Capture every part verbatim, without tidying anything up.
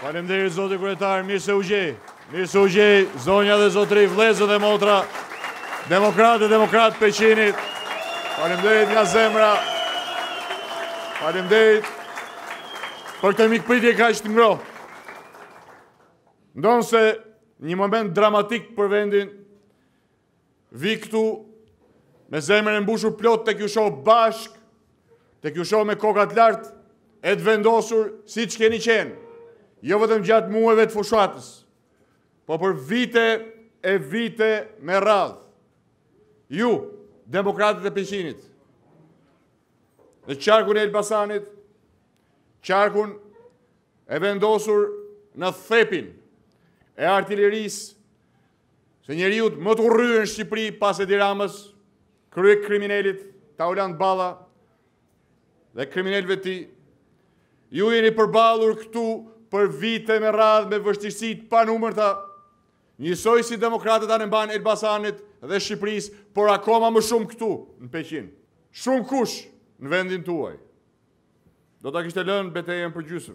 Faleminderit zoti kryetar, mirë se u gjej. Mirë se u gjej, zonja dhe zotëri, vëllezër dhe motra, demokratë, demokrat Peqinit. Faleminderit nga zemra. Faleminderit për këtë mikpritje kaq të ngrohtë. Ndonë se një moment dramatik për vendin, vi këtu me zemrën e mbushur plot tek ju shoh bashk, tek ju shoh me kokat lart, e të vendosur si që keni qenë, jo vetëm gjatë muajve të fushatës, po për vite e vite me radhë. Ju, demokratët e Peqinit, në qarkun e Elbasanit, qarkun e vendosur në thepin e artillerisë, se njeriut më të urryer në Shqipëri pas Edi Ramës, krye kriminalit Taulant Balla dhe kriminalëve të tij. Ju jeni përballur këtu për vite me radhë me vështirësi të panumërta, njësoj si demokratët anë mban Elbasanit dhe Shqipërisë, por akoma më shumë këtu në Peqin. Shumë kush në vendin tuaj do ta kishte lënë betejën për gjysmë.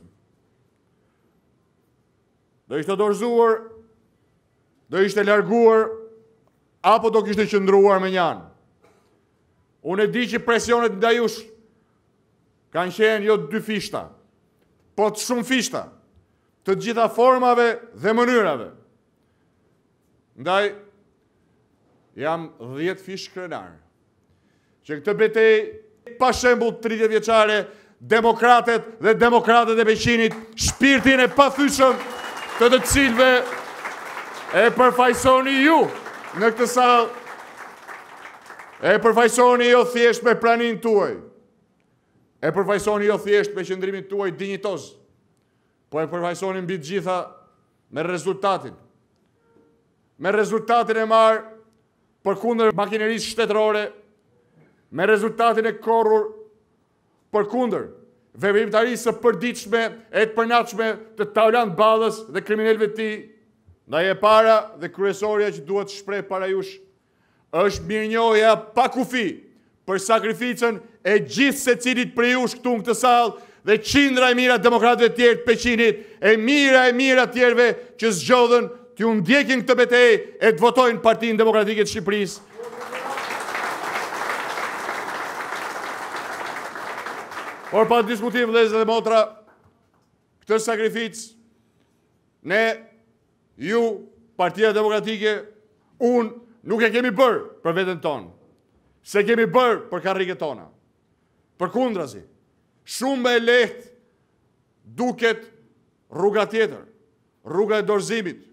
Do ishte dorëzuar, do ishte larguar, apo do kishte qëndruar me njanë. Unë e di që presionet ndaj jush kanë qenë jo dy fishta, po të shumë fishta, të gjitha formave dhe mënyrave. Ndaj, jam dhjetë fish krenar, që këtë betej, pa shembull tridhjetë vjeçare, demokratet dhe demokratet e Peqinit, shpirtin e pathyeshëm të të cilve e përfaqësoni ju në këtë sallë, e përfaqësoni jo thjesht me praninë tuaj, e përfaqësoni jo thjesht me qëndrimin tuaj dinjitoz, po e përfaqësoni mbi të gjitha me rezultatin. Me rezultatin e marrë përkundër makinerisë shtetërore, me rezultatin e korrur përkundër veprimtarisë së përditshme e të përnatshme të Taulant Ballës dhe kriminalëve të tij. Ndaj e para dhe kryesorja që duhet të shpreh para jush është mirënjohja pa kufi për sakrificën e gjithë secilit prej jush këtu në këtë sallë dhe qindra e mira demokratëve të tjerë të Peqinit, e mira e mira të tjerëve që zgjodhen të ju ndjekin këtë betejë e të votojnë Partinë Demokratike të Shqipërisë. Por pa diskutim, vëllezër dhe motra, këtë sakrificë ne, ju, Partia Demokratike, unë nuk e kemi bërë për veten tonë, se kemi bërë për karriket tona. Përkundrazi, shumë më e lehtë duket rruga tjetër, rruga e dorëzimit,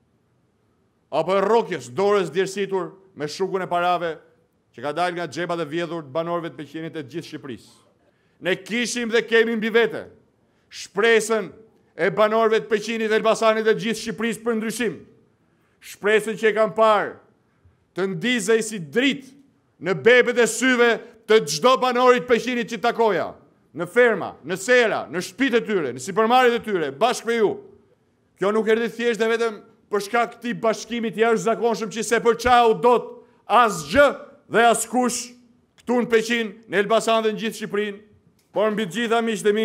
apo e rrokjes, dorës djersitur me shukun e parave që ka dalë nga xhepat e vjedhur të banorëve të Peqinit e të gjithë Shqipërisë. Ne kishim dhe kemi mbi vete shpresën e banorëve të Peqinit, Elbasanit dhe gjithë Shqipërisë për ndryshim. Shpresën që e kam parë të ndizej si dritë në bebet e syve të çdo banorit Peqinit që takoja, në ferma, në sera, në shtëpitë e tyre, në supermarketet e tyre, bashkë me ju. Kjo nuk erdhi thjesht dhe vetëm për shkak të këtij bashkimit jashtëzakonshëm që se përçau dot asgjë dhe askush këtu në Peqin, në Elbasan dhe në gjithë Shqipërinë. Por mbi të gjitha miqtë e mi,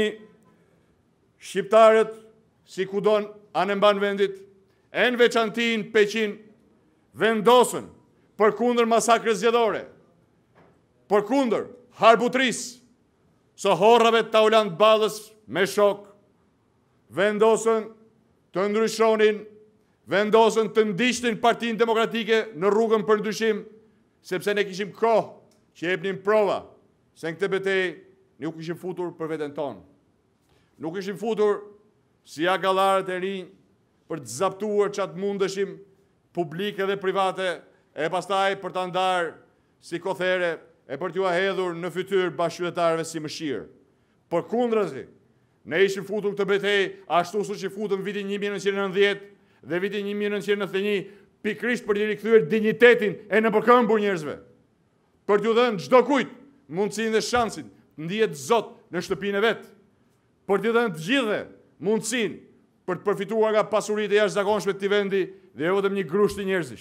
shqiptarët, si kudon anë mban vendit, e në veçanti në Peqin, vendosën përkundër masakrës zgjedhore, përkundër harbutrisë së horrave të Taulant Ballës me shok, vendosën të ndryshonin, vendosën të ndiqnin Partinë Demokratike në rrugën për ndryshim, sepse ne kishim kohë që jepnim prova se në këtë betejë nuk ishim futur për veten tonë. Nuk ishim futur si agallarët e rinj për të zaptuar çat mundeshim publike dhe private e pastaj për ta ndarë si kothere e për t'ju hedhur në fytyrë bashkëqytetarëve si mëshirë. Përkundrazi, ne ishim futur këtë betejë ashtu siç i futëm vitin një mijë nëntëqind e nëntëdhjetë dhe vitin një mijë nëntëqind e nëntëdhjetë e një, pikërisht për t'i rikthyer dinjitetin e nëpërkëmbur njerëzve. Për t'ju dhënë çdo kujt mundësinë dhe shansin ndihet zot në shtëpinë e vet, për t'i dhënë të gjithëve mundësinë për të përfituar nga pasuritë e jashtëzakonshme të këtij vendi dhe jo vetëm një grushti njerëzish.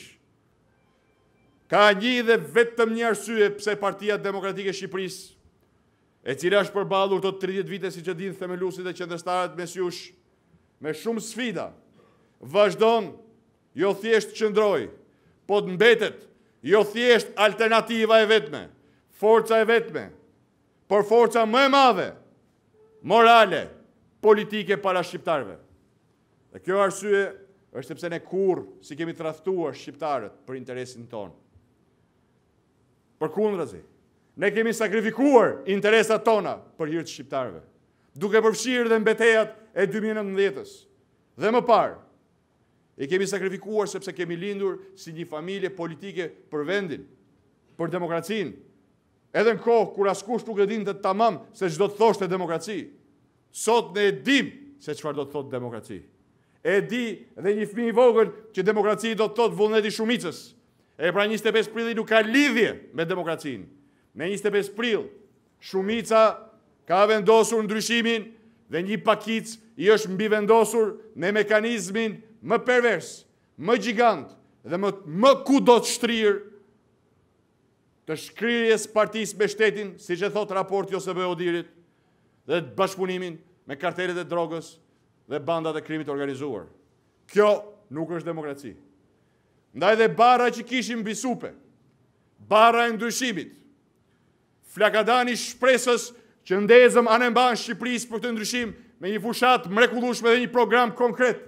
Ka një dhe vetëm një arsye pse Partia Demokratike e Shqipërisë, e cila është përballur këto tridhjetë vite siç e dinë themeluesit dhe qendrështarët mes jush, me shumë sfida, vazhdon jo thjesht qëndroj, po të mbetet jo thjesht alternativa e vetme, forca e vetme, por forca më e madhe, morale, politike para shqiptarëve. Dhe kjo arsye është sepse ne kur si kemi tradhtuar shqiptarët për interesin tonë. Përkundrazi, ne kemi sakrifikuar interesat tona për hir të shqiptarëve, duke përfshirë dhe mbetejat e dy mijë e nëntëdhjetës. Dhe më parë, i kemi sakrifikuar sepse kemi lindur si një familje politike për vendin, për demokracinë, edhe në kohë kur askush nuk e dinte tamam se ç'do të thoshte demokraci. Sot ne e dim se çfarë do të thotë demokraci. E di dhe një fëmijë i vogël që demokraci do të thotë vullneti i shumicës. E pra njëzet e pesë prilli nuk ka lidhje me demokracinë. Me njëzet e pesë prill, shumica ka vendosur ndryshimin dhe një pakic i është mbi vendosur me mekanizmin më pervers, më gjigant dhe më, më ku do të shtrirë të shkrirjes partisë me shtetin, si që thot raporti ose be Odirit, dhe të bashkëpunimin me kartelet e drogës dhe bandat e krimit organizuar. Kjo nuk është demokraci. Ndaj dhe bara që kishim bisupe, bara e ndryshimit, flakadani shpresës që ndezëm anemban Shqipërisë për të ndryshim me një fushat mrekullueshme dhe një program konkret.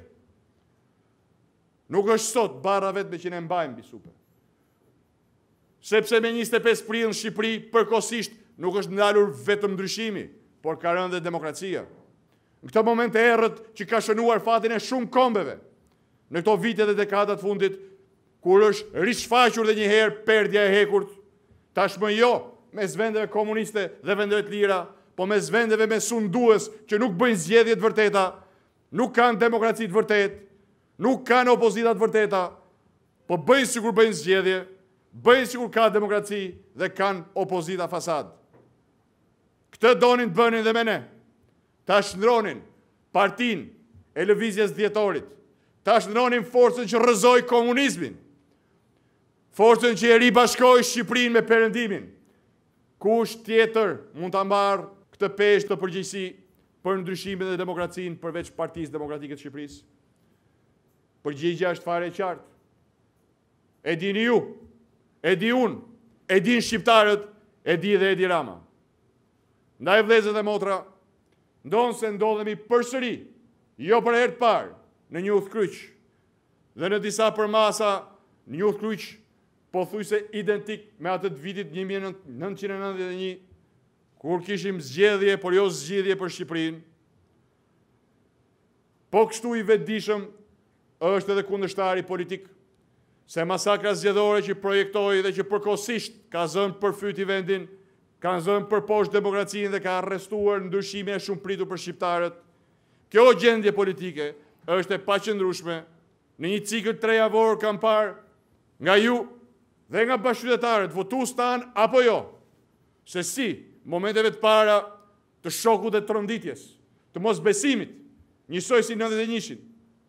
Nuk është sot bara vetme që ne mbajmë bisupe. Sepse me njëzet e pesë prill në Shqipëri përkohësisht nuk është ndalur vetëm ndryshimi, por ka rënë dhe demokracia. Në këto moment e errët që ka shënuar fatin e shumë kombeve, në këto vite dhe dekadat fundit, kur është rishfaqur dhe një herë perdja e hekurt, tashmë jo mes vendeve komuniste dhe vendeve të lira, po mes vendeve me sundues që nuk bëjnë zgjedhje të vërteta, nuk kanë demokraci të vërtet, nuk kanë opozita të vërteta, po bëjnë sikur bëjnë zgjedhje, bëjnë sikur ka demokraci dhe kanë opozita fasad. Këtë donin të bënin dhe me ne. Ta shndronin partin e lëvizjes djetorit, ta shndronin forcën që rrëzoi komunizmin, forcën që e ribashkoi Shqipërinë me perëndimin. Kush tjetër mund ta marrë këtë peshë të përgjegjësi për ndryshimin dhe demokracinë përveç Partisë Demokratike të Shqipërisë? Përgjigjja është fare e qartë. E dini ju, e di unë, e din shqiptarët, e di dhe Edi Rama. Ndaj vëllezër dhe motra, ndonë se ndodhemi përsëri, jo për herë të parë, në një udhkryq, dhe në disa përmasa një udhkryq pothuajse identik me atë të vitit një mijë e nëntëqind e nëntëdhjetë e një, kur kishim zgjedhje, por jo zgjidhje për Shqipërinë. Po kështu i vetëdijshëm është edhe kundërshtari politik, se masakra zgjedhore që projektoi dhe që përkohësisht ka zënë përfyti vendin, kanë zënë përposhtë demokracinë dhe ka arrestuar ndryshime e shumë pritur për shqiptarët. Kjo gjendje politike është e paqëndrueshme. Në një cikël tre javor kam parë nga ju dhe nga bashkëqytetarët votues tanë apo jo, se si momenteve të para të shokut dhe tronditjes, të mosbesimit, njësoj si nëntëdhjetë e njëshin,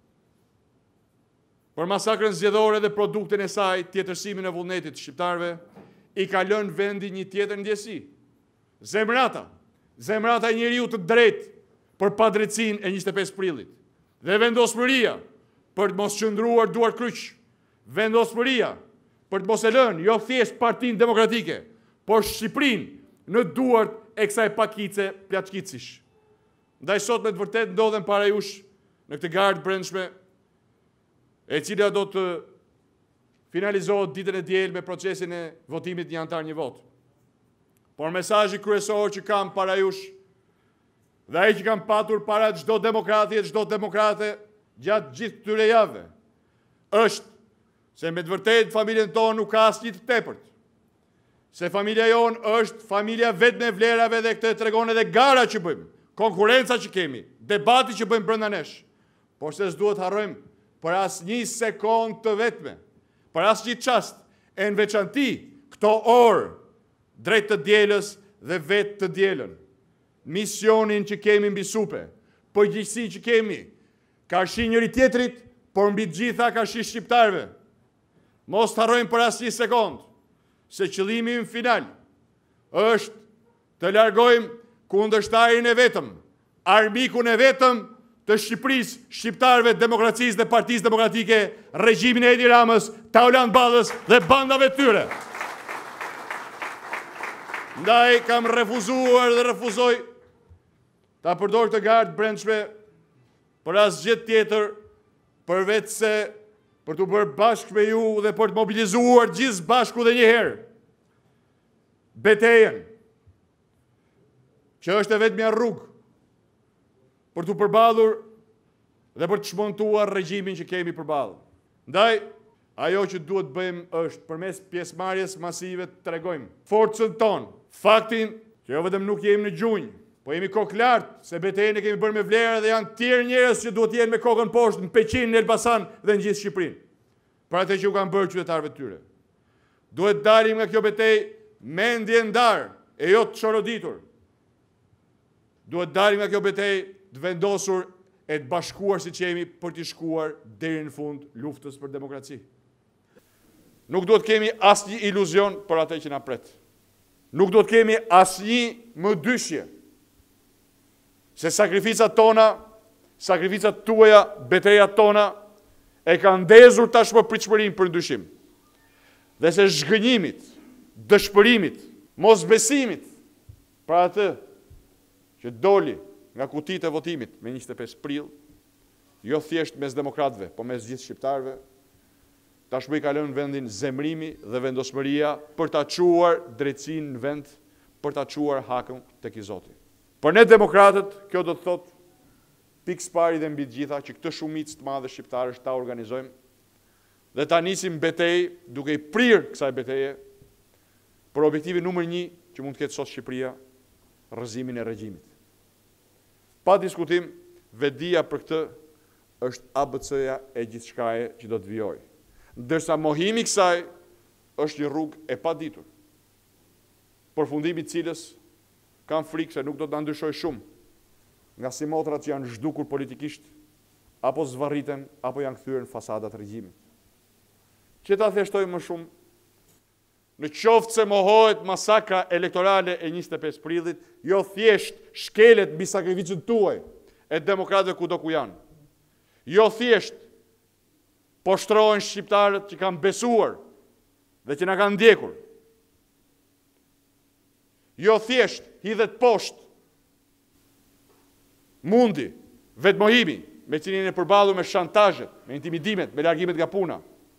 për masakrën zgjedhore dhe produktin e saj, tjetërsimin e vullnetit të shqiptarëve, i ka lënë vendi një tjetër ndjesi. Zemrata, zemrata e njeriu të drejtë për padrejtësinë e njëzet e pesë prillit. Dhe vendosmëria për të mos qëndruar duar kryq, vendosmëria për të mos e lënë jo thjesht Partinë Demokratike, por Shqipërinë në duart e kësaj pakice plaçkicish. Ndaj sot me të vërtetë ndodhen para jush në këtë gardë brendshme, e cila do të finalizohet ditën e diel me procesin e votimit një antar një vot. Por mesazhi kryesor që kam para jush, dhe ai që kam patur para çdo demokrati e çdo demokrate gjatë gjithë këtyre javëve, është se me të vërtetë familjen tonë nuk ka asnjë të tepërt. Se familja jonë është familja vetë me vlerave dhe këtë tregon edhe gara që bëjmë, konkurenca që kemi, debati që bëjmë brenda nesh. Por se s'duhet harrojmë për asnjë sekond të vetme, për asnjë çast, e në veçanti këto orë drejt të dielës dhe vetë të dielën. Misionin që kemi mbi supe, përgjegjësinë që kemi, karshi njëri tjetrit, por mbi gjitha karshi shqiptarëve. Mos të harrojmë për asnjë sekond se qëllimi im final është të largojmë kundërshtarin e vetëm, armikun e vetëm të Shqipërisë, shqiptarëve, demokracisë dhe Partisë Demokratike, regjimin e Edi Ramës, Taulant Ballës dhe bandave të tyre. Ndaj kam refuzuar dhe refuzoj ta përdor këtë garë të brendshme për asgjë tjetër përveç se për të bërë bashkë me ju dhe për të mobilizuar gjithë bashku dhe njëherë betejën, që është e vetmja rrugë për të përballur dhe për të shmontuar regjimin që kemi përballë. Ndaj, ajo që duhet bëjmë është përmes pjesëmarrjes masive të tregojmë forcën tonë, faktin që jo vetëm nuk jemi në gjunjë, po jemi kokë lartë, se betejën e kemi bërë me vlerë dhe janë tjerë njerëz që duhet jenë me kokën poshtë në Peqin, në Elbasan dhe në gjithë Shqipërinë, për atë që u kanë bërë qytetarëve të tyre. Duhet dalim nga kjo betejë me ndje ndarë e jo të çoroditur. Duhet dalim nga kjo betejë të vendosur e të bashkuar si që jemi për të shkuar deri në fund luftës për demokraci. Nuk duhet kemi asnjë iluzion për atë që na pret. Nuk duhet kemi asnjë më dyshje se sakrificat tona, sakrificat tuaja, betejat tona e kanë ndezur tashmë pritshmërinë për ndryshim. Dhe se zhgënjimit, dëshpërimit, mosbesimit për atë që doli nga kutitë e votimit me njëzet e pesë prill, jo thjesht mes demokratëve, po mes gjithë shqiptarëve, tashmë i ka lënë vendin zemrimi dhe vendosmëria për ta çuar drejtësinë në vend, për ta çuar hakun tek i Zoti. Për ne demokratët, kjo do të thotë pikë pari dhe mbi të gjitha që këtë shumicë të madhe shqiptarësh ta organizojmë dhe ta nisim betejë duke i prirë kësaj beteje për objektivin numër një që mund të ketë sot Shqipëria, rrëzimin e regjimit. Pa diskutim, vetdia për këtë është A B C-ja e gjithçkaje që do të vijojë. Ndërsa mohimi kësaj është një rrugë e paditur, përfundimi i cilës kam frikë se nuk do të na ndryshojë shumë, nga si motrat që janë zhdukur politikisht, apo zvarriten, apo janë kthyer në fasadat e regjimit. Që ta thjeshtoj më shumë, në qoftë se mohohet masakra elektorale e njëzet e pesë prillit, jo thjesht shkelet mbi sakrificën tuaj e demokratëve kudo ku janë. Jo thjesht poshtrohen shqiptarët që kanë besuar dhe që na kanë ndjekur. Jo thjesht hidhet poshtë mundi, vetmohimi, me cilin e përballur me shantazhet, me intimidimet, me largimet nga puna.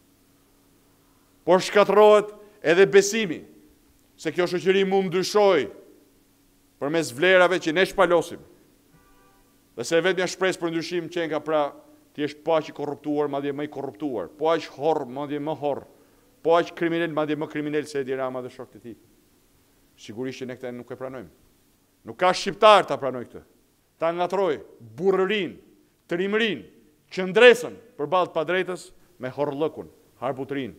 Por shkatërrohet edhe besimi se kjo shoqëri mund ndryshojë përmes vlerave që ne shpalosim. Dhe se vetmja shpresë për ndryshim që nga pra ti është po aq i korruptuar, madje më i korruptuar, po aq horr, madje më horr, po aq kriminal, madje më kriminal se Edi Rama dhe shokët e tij. Sigurisht që ne këtë nuk e pranojmë. Nuk ka shqiptar ta pranojë këtë. Ta ngatroj burrërin, trimërin, qëndresën përballë të padrejtës me horrllëkun, harbutrin.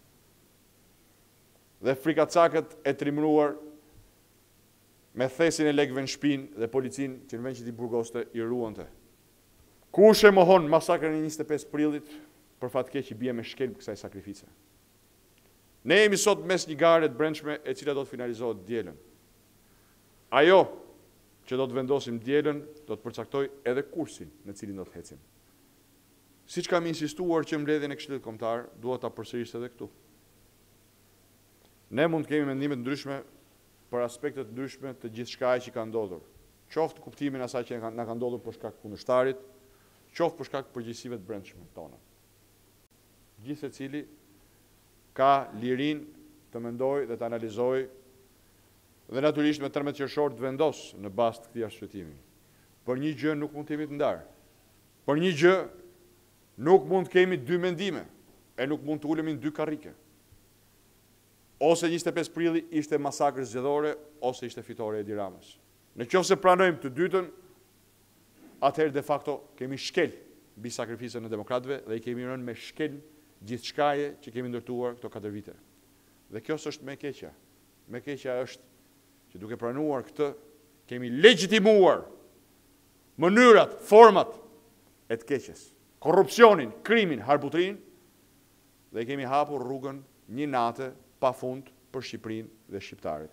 Dhe frikacakët e trimëruar me thesin e lekëve në shpinë dhe policinë që në vend që t'i burgoste i ruante. Kush e mohon masakrën e njëzet e pesë prillit, për fat keq i bie me shkelb kësaj sakrifice. Ne jemi sot mes një gare të brendshme e cila do të finalizohet dielën. Ajo që do të vendosim dielën do të përcaktoj edhe kursin në cilin do të ecim. Siç kam insistuar që mbledhjen e Këshillit Kombëtar duhet ta përsëris edhe këtu. Ne mund të kemi mendime të ndryshme për aspekte të ndryshme të gjithçkaje që ka ndodhur. Qoftë kuptimin asaj që na ka ndodhur për shkak të kundërshtarit, qoftë për shkak të përgjegjësive të brendshme tona. Gjithsecili ka lirinë të mendojë dhe të analizojë dhe natyrisht me tërmbet qershor të vendos në bazë të këtij arshyetimi. Por një gjë nuk mund të jemi të ndarë. Por një gjë nuk mund të kemi dy mendime e nuk mund të ulemi në dy karrike. Ose njëzet e pesë prilli ishte masakrë zgjedhore, ose ishte fitore e Edi Ramës. Në qoftë se pranojmë të dytën, atëherë de facto kemi shkel mbi sakrificën e demokratëve dhe i kemi rënë me shkel gjithçkaje që kemi ndërtuar këto katër vite. Dhe kjo s'është më e keqja. Më e keqja është që duke pranuar këtë, kemi legjitimuar mënyrat, format e të keqes, korrupsionin, krimin, harbutrin, dhe kemi hapur rrugën një natë pa fund për Shqipërinë dhe shqiptarët.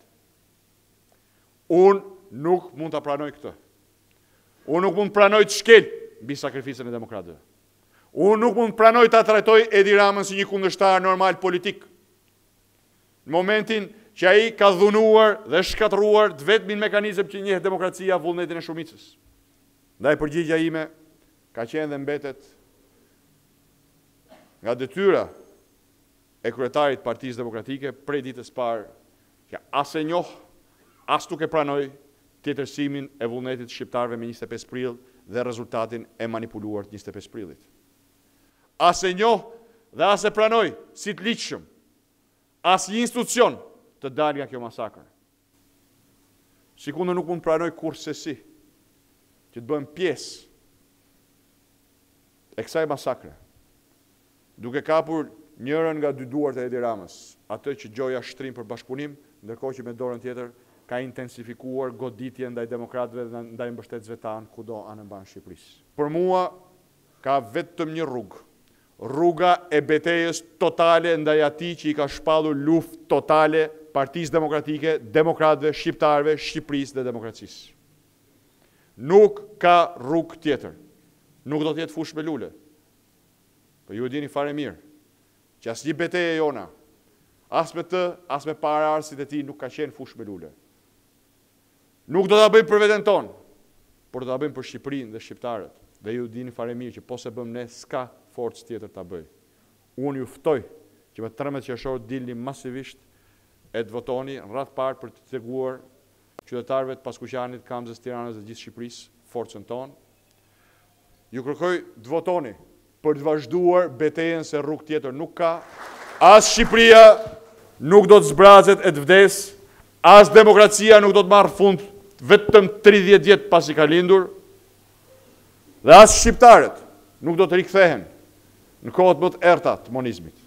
Unë nuk mund të pranoj këtë. Unë nuk mund të pranoj të shkel mbi sakrificën e demokratëve. Unë nuk mund pranoj ta trajtoj Edi Ramën si një kundërshtar normal politik. Në momentin që ai ka dhunuar dhe shkatruar të vetmin mekanizëm që njeh demokracia, vullnetin e shumicës. Ndaj përgjigja ime ka qenë dhe mbetet nga detyra e kryetarit Partisë Demokratike prej ditës parë që as e njoh, as nuk e pranoj tjetërsimin e vullnetit shqiptarëve me njëzet e pesë prill dhe rezultatin e manipuluar të njëzet e pesë prillit. As e njoh dhe as e pranoj si të ligjshëm as një institucion të dalë nga kjo masakër. Sikundër nuk mund pranoj kurrë si që të bëhem pjesë e kësaj masakre, duke kapur njërën nga dy duart e Edi Ramës, atë që gjoja shtrim për bashkëpunim, ndërkohë që me dorën tjetër ka intensifikuar goditje ndaj demokratëve dhe ndaj mbështetësve tanë kudo anë mban Shqipërisë. Për mua ka vetëm një rrugë, rruga e betejës totale ndaj atij që i ka shpallur luftë totale Partisë Demokratike, demokratëve, shqiptarëve, Shqipërisë dhe demokracisë. Nuk ka rrugë tjetër. Nuk do të jetë fushë me lule. Po ju e dini fare mirë që asnjë betejë jona, as me të, as me paraardhësit e tij nuk ka qenë fushë me lule. Nuk do ta bëjmë për veten tonë, por do ta bëjmë për Shqipërinë dhe shqiptarët. Dhe ju dini fare mirë që po se bëm ne, s'ka forcë tjetër ta bëj. Unë ju ftoj që me tridhjetë qershor dilni masivisht e të votoni në radhë parë për të treguar qytetarëve të Paskuqanit, Kamzës, Tiranës dhe gjithë Shqipërisë forcën tonë. Ju kërkoj të votoni për të vazhduar betejën se rrugë tjetër nuk ka. As Shqipëria nuk do të zbrazet e të vdes, as demokracia nuk do të marrë fund vetëm tridhjetë vjet pasi ka lindur, dhe as shqiptarët nuk do të rikthehen në kohët më të errta të monizmit.